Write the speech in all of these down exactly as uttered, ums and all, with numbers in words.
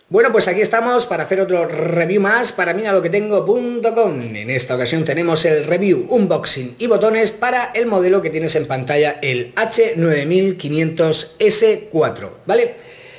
Bueno, pues aquí estamos para hacer otro review más para mira lo que tengo punto com. En esta ocasión tenemos el review, unboxing y botones para el modelo que tienes en pantalla, el H nueve mil quinientos S cuatro, ¿vale?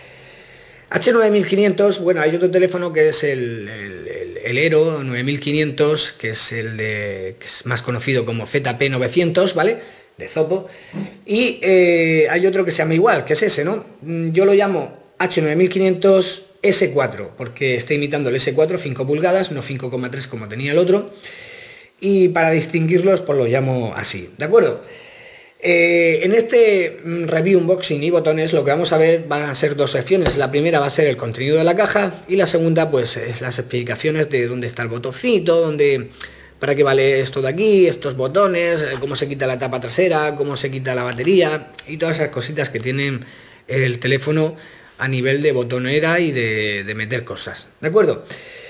H nueve mil quinientos, bueno, hay otro teléfono que es el, el, el, el Aero nueve mil quinientos, que es el de, que es más conocido como Z P novecientos, ¿vale? De Zopo. Y eh, hay otro que se llama igual, que es ese, ¿no? Yo lo llamo H nueve mil quinientos S cuatro, porque está imitando el S cuatro, cinco pulgadas, no cinco coma tres como tenía el otro. Y para distinguirlos, pues lo llamo así, ¿de acuerdo? Eh, en este review, unboxing y botones lo que vamos a ver van a ser dos secciones. La primera va a ser el contenido de la caja y la segunda pues es las explicaciones de dónde está el botoncito, dónde, para qué vale esto de aquí, estos botones, cómo se quita la tapa trasera, cómo se quita la batería y todas esas cositas que tienen el teléfono a nivel de botonera y de, de meter cosas, ¿de acuerdo?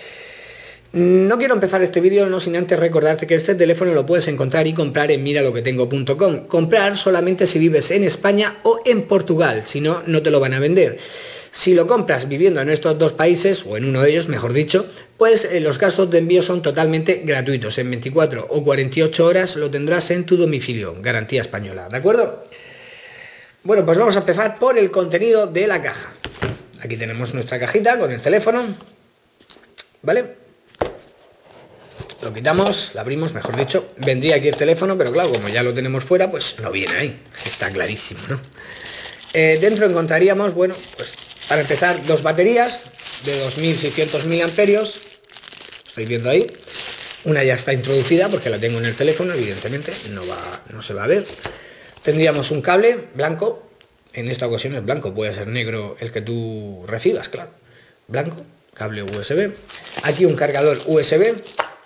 No quiero empezar este vídeo no sin antes recordarte que este teléfono lo puedes encontrar y comprar en mira lo que tengo punto com. Comprar solamente si vives en España o en Portugal, si no, no te lo van a vender. Si lo compras viviendo en estos dos países, o en uno de ellos, mejor dicho, pues eh, los gastos de envío son totalmente gratuitos. En veinticuatro o cuarenta y ocho horas lo tendrás en tu domicilio, garantía española, ¿de acuerdo? Bueno, pues vamos a empezar por el contenido de la caja. Aquí tenemos nuestra cajita con el teléfono, ¿vale? Lo quitamos, la abrimos, mejor dicho, vendría aquí el teléfono, pero claro, como ya lo tenemos fuera, pues no viene ahí, está clarísimo, ¿no? Eh, dentro encontraríamos, bueno, pues para empezar, dos baterías de dos mil seiscientos miliamperios, estoy viendo ahí, una ya está introducida porque la tengo en el teléfono, evidentemente, no, va, no se va a ver. Tendríamos un cable blanco, en esta ocasión es blanco, puede ser negro el que tú recibas, claro, blanco, cable U S B, aquí un cargador U S B,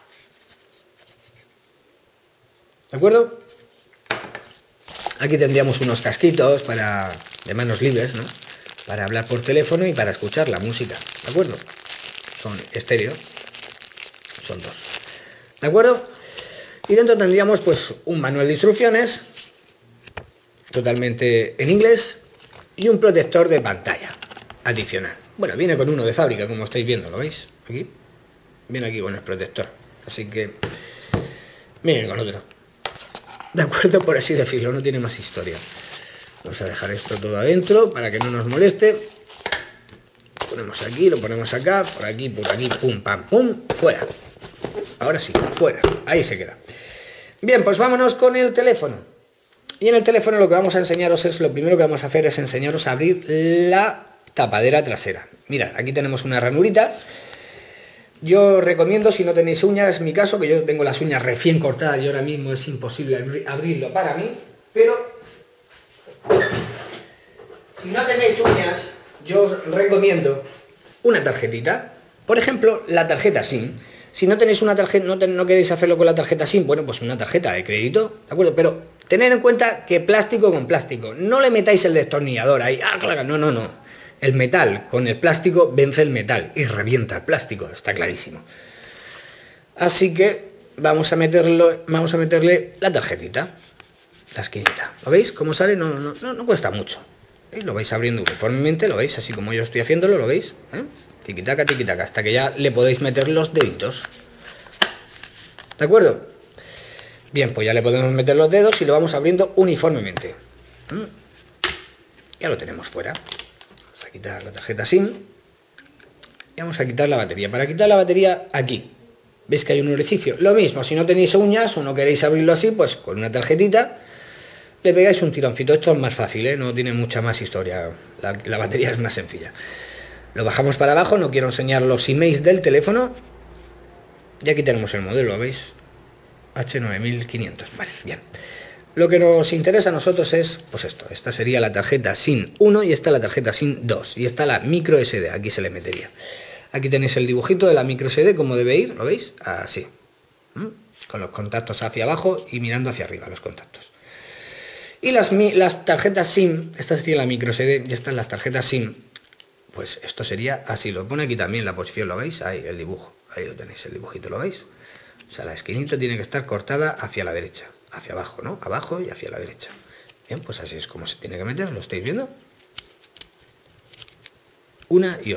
¿de acuerdo? Aquí tendríamos unos casquitos para, de manos libres, ¿no? Para hablar por teléfono y para escuchar la música, ¿de acuerdo? Son estéreo, son dos, ¿de acuerdo? Y dentro tendríamos pues un manual de instrucciones, totalmente en inglés, y un protector de pantalla adicional. Bueno, viene con uno de fábrica, como estáis viendo, ¿lo veis? Aquí, viene aquí con el protector, así que viene con otro. De acuerdo, por así decirlo, no tiene más historia. Vamos a dejar esto todo adentro para que no nos moleste. Lo ponemos aquí, lo ponemos acá, por aquí, por aquí, pum, pam, pum, fuera. Ahora sí, fuera, ahí se queda. Bien, pues vámonos con el teléfono. Y en el teléfono lo que vamos a enseñaros es, lo primero que vamos a hacer es enseñaros a abrir la tapadera trasera. Mirad, aquí tenemos una ranurita. Yo recomiendo, si no tenéis uñas, es mi caso, que yo tengo las uñas recién cortadas y ahora mismo es imposible abrirlo para mí, pero si no tenéis uñas, yo os recomiendo una tarjetita, por ejemplo, la tarjeta SIM. Si no tenéis una tarjeta, no, ten, no queréis hacerlo con la tarjeta SIM, bueno, pues una tarjeta de crédito, ¿de acuerdo? Pero tened en cuenta que plástico con plástico, no le metáis el destornillador ahí, ah, claro, no, no, no. El metal con el plástico vence el metal y revienta el plástico, está clarísimo. Así que vamos a meterlo, vamos a meterle la tarjetita, la esquinita. ¿Lo veis cómo sale? No, no, no, no cuesta mucho. ¿Veis? Lo vais abriendo uniformemente, lo veis, así como yo estoy haciéndolo, lo veis. ¿Eh? Tiquitaca, tiquitaca, hasta que ya le podéis meter los deditos. ¿De acuerdo? Bien, pues ya le podemos meter los dedos y lo vamos abriendo uniformemente. ¿Mm? Ya lo tenemos fuera. Vamos a quitar la tarjeta SIM y vamos a quitar la batería. Para quitar la batería, aquí veis que hay un orificio. Lo mismo, si no tenéis uñas o no queréis abrirlo así, pues con una tarjetita le pegáis un tironcito. Esto es más fácil, ¿eh? No tiene mucha más historia, la, la batería es más sencilla. Lo bajamos para abajo, no quiero enseñar los emails del teléfono y aquí tenemos el modelo, ¿lo veis? H nueve mil quinientos, vale, bien. Lo que nos interesa a nosotros es, pues esto, esta sería la tarjeta SIM uno y esta la tarjeta SIM dos y esta la micro S D, aquí se le metería. Aquí tenéis el dibujito de la micro S D, como debe ir, ¿lo veis? Así, ¿Mm? Con los contactos hacia abajo y mirando hacia arriba los contactos. Y las, las tarjetas SIM, esta sería la micro S D y estas las tarjetas SIM, pues esto sería así, lo pone aquí también la posición, ¿lo veis? Ahí el dibujo, ahí lo tenéis, el dibujito, ¿lo veis? O sea, la esquinita tiene que estar cortada hacia la derecha, hacia abajo, ¿no? Abajo y hacia la derecha. Bien, pues así es como se tiene que meter, ¿lo estáis viendo? Una y otra.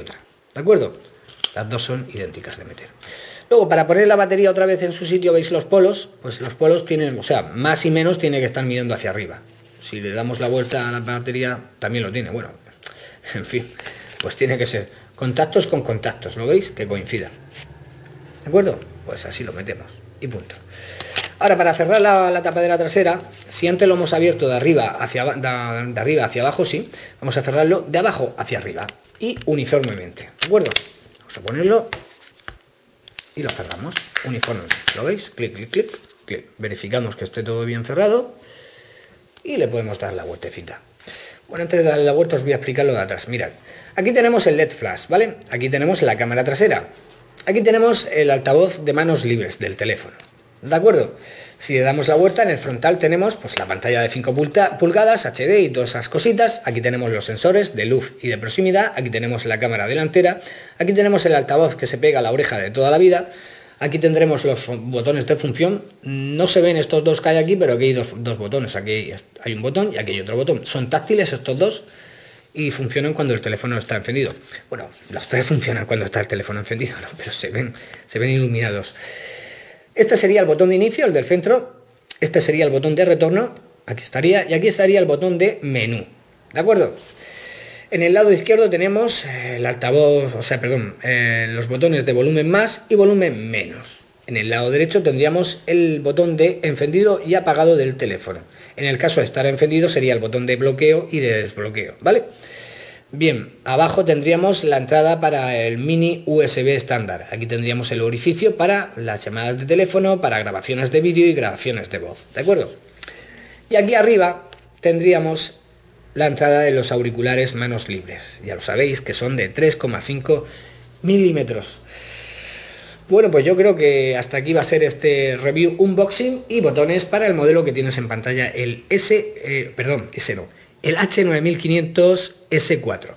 ¿de acuerdo? Las dos son idénticas de meter. Luego, para poner la batería otra vez en su sitio, veis los polos, pues los polos tienen, o sea, más y menos tiene que estar mirando hacia arriba. Si le damos la vuelta a la batería, también lo tiene, bueno, en fin, pues tiene que ser contactos con contactos, ¿lo veis? Que coincidan. ¿De acuerdo? Pues así lo metemos y punto. Ahora, para cerrar la, la tapadera trasera, si antes lo hemos abierto de arriba hacia, de, de arriba hacia abajo, sí, vamos a cerrarlo de abajo hacia arriba y uniformemente, ¿de acuerdo? Vamos a ponerlo y lo cerramos uniformemente, ¿lo veis? Clic, clic, clic, clic. Verificamos que esté todo bien cerrado y le podemos dar la vueltecita. Bueno, antes de darle la vuelta os voy a explicar lo de atrás. Mirad, aquí tenemos el L E D flash, ¿vale? Aquí tenemos la cámara trasera. Aquí tenemos el altavoz de manos libres del teléfono, ¿de acuerdo? Si le damos la vuelta, en el frontal tenemos pues la pantalla de cinco pulgadas, H D y todas esas cositas. Aquí tenemos los sensores de luz y de proximidad. Aquí tenemos la cámara delantera. Aquí tenemos el altavoz que se pega a la oreja de toda la vida. Aquí tendremos los botones de función. No se ven estos dos que hay aquí, pero aquí hay dos, dos botones. Aquí hay un botón y aquí hay otro botón. Son táctiles estos dos y funcionan cuando el teléfono está encendido. Bueno, los tres funcionan cuando está el teléfono encendido, ¿no? Pero se ven, se ven iluminados. Este sería el botón de inicio, el del centro. Este sería el botón de retorno. Aquí estaría. Y aquí estaría el botón de menú. ¿De acuerdo? En el lado izquierdo tenemos el altavoz, o sea, perdón, eh, los botones de volumen más y volumen menos. En el lado derecho tendríamos el botón de encendido y apagado del teléfono. En el caso de estar encendido sería el botón de bloqueo y de desbloqueo, ¿vale? Bien, abajo tendríamos la entrada para el mini U S B estándar. Aquí tendríamos el orificio para las llamadas de teléfono, para grabaciones de vídeo y grabaciones de voz, ¿de acuerdo? Y aquí arriba tendríamos la entrada de los auriculares manos libres. Ya lo sabéis que son de tres coma cinco milímetros. Bueno, pues yo creo que hasta aquí va a ser este review unboxing y botones para el modelo que tienes en pantalla, el S, eh, perdón, S no, el H nueve mil quinientos S cuatro.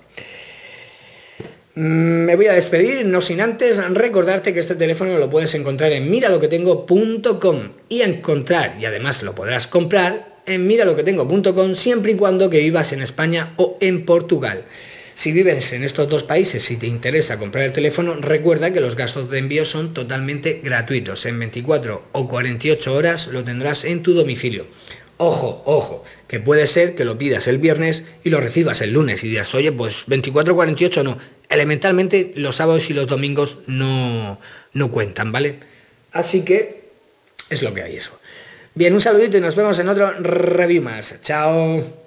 Me voy a despedir, no sin antes recordarte que este teléfono lo puedes encontrar en mira lo que tengo punto com y encontrar, y además lo podrás comprar en mira lo que tengo punto com siempre y cuando que vivas en España o en Portugal. Si vives en estos dos países y te interesa comprar el teléfono, recuerda que los gastos de envío son totalmente gratuitos. En veinticuatro o cuarenta y ocho horas lo tendrás en tu domicilio. Ojo, ojo, que puede ser que lo pidas el viernes y lo recibas el lunes y digas, oye, pues veinticuatro o cuarenta y ocho no. Elementalmente los sábados y los domingos no, no cuentan, ¿vale? Así que es lo que hay eso. Bien, un saludito y nos vemos en otro review más. Chao.